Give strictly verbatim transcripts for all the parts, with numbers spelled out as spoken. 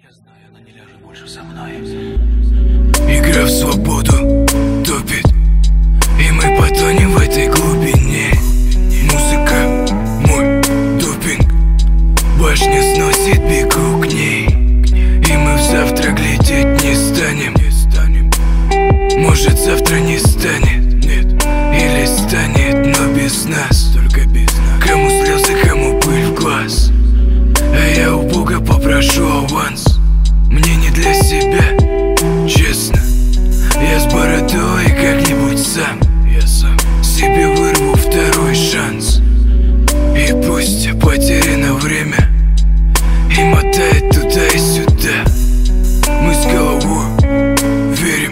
Я знаю, она не ляжет больше со мной. Игра в свободу топит, и мы потонем в этой глубине. Музыка мой допинг, башня сносит, бегу к ней. И мы в завтра глядеть не станем. Может, завтра не станет, нет, или станет, но без нас. Только без нас. Кому слезы, кому пыль в глаз. А я у Бога попрошу аванс. Мне не для себя, честно. Я с бородой как-нибудь сам. Я сам себе вырву второй шанс. И пусть потеряно время и мотает туда и сюда. Мы с головой верим,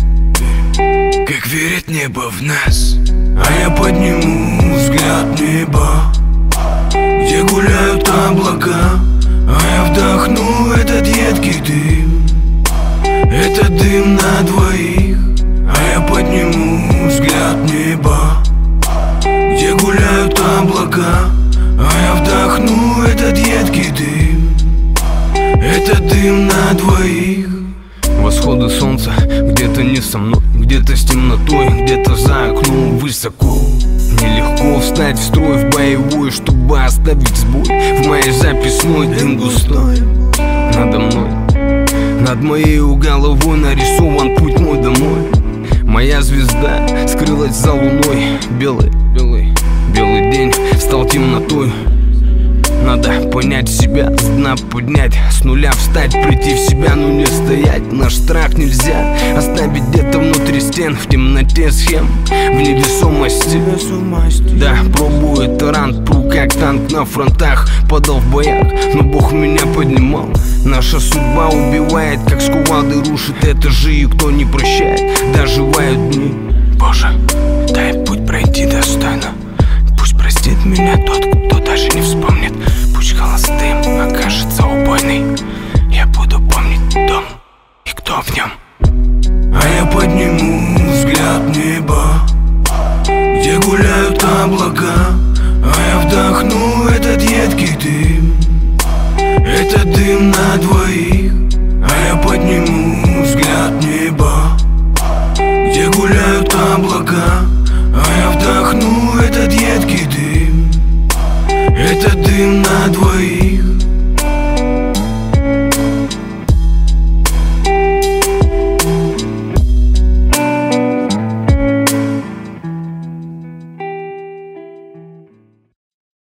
как верит небо в нас. А я подниму взгляд в небо, где гуляют облака. А я вдохну этот едкий дым, этот дым на двоих. А я подниму взгляд в небо, где гуляют облака. А я вдохну этот едкий дым, этот дым на двоих. Восходы солнца где-то не со мной, где-то с темнотой, где-то за окном высоко. Нелегко встать в строй в боевой, чтобы оставить сбой. В моей записной дым густой. Надо мной, над моей головой нарисован путь мой домой. Моя звезда скрылась за луной. Белый, белый, белый день стал темнотой. Надо понять себя, с дна поднять, с нуля встать, прийти в себя, но не стоять. Наш страх нельзя оставить где-то внутри стен, в темноте схем, в невесомости. Да, пробую тарант, пру как танк на фронтах, падал в боях, но Бог меня поднимал. Наша судьба убивает, как с кувалдой рушит этажи, и кто не прощает, доживают дни. Боже, дай путь пройти достойно. Пусть простит меня тот, кто даже не вспомнит. Пусть холостым окажется убойный. Я буду помнить дом и кто в нем. А я подниму взгляд в небо, где гуляют облака. А я вдохну этот едкий дым, этот дым на двоих. А я подниму